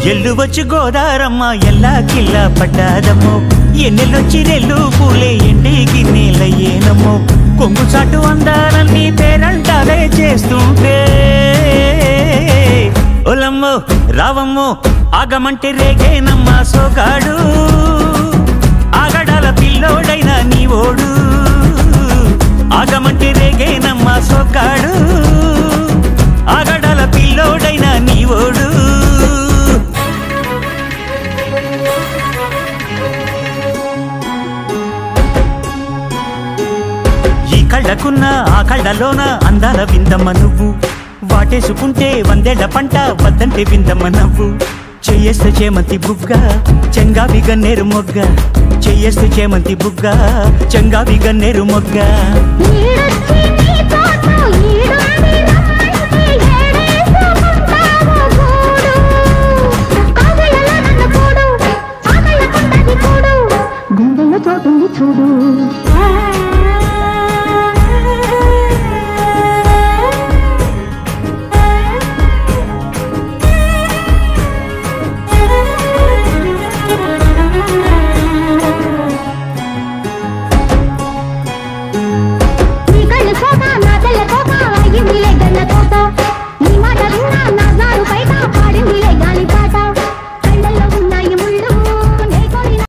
ఎల్లు వచ్చి గోదారమ్మ ఎల్లా కిల్లా పడ్డాదమ్మో ఎన్నెల్లొచ్చి రెల్లు పూలే ఎండికి నీలయ్యేనమ్మో కొంగు చాటు అందాలన్నీ పేరంటాలే చేస్తుంటే ఓలమ్మో రావమ్మో ఆగమంటే రేగేనమ్మ సోగాడు ఆగడాల పిల్లోడైనా నీ ఓడు ఆగమంటే రేగేనమ్మ సోగాడు ఆగడాల పిల్లోడైనా నీ ఓడు ఈ కళ్ళకున్న ఆ కళ్ళలోన అందాల విందమ్మ నువ్వు వాటేసుకుంటే వందేళ్ల పంట వద్దంటే విందమ్మ నవ్వు చెయ్యేస్తే చేమంతి బుగ్గ చెంగావి గన్నేరు మొగ్గ చెయ్యేస్తే చేమంతి బుగ్గ చెంగావి గన్నేరు మొగ్గ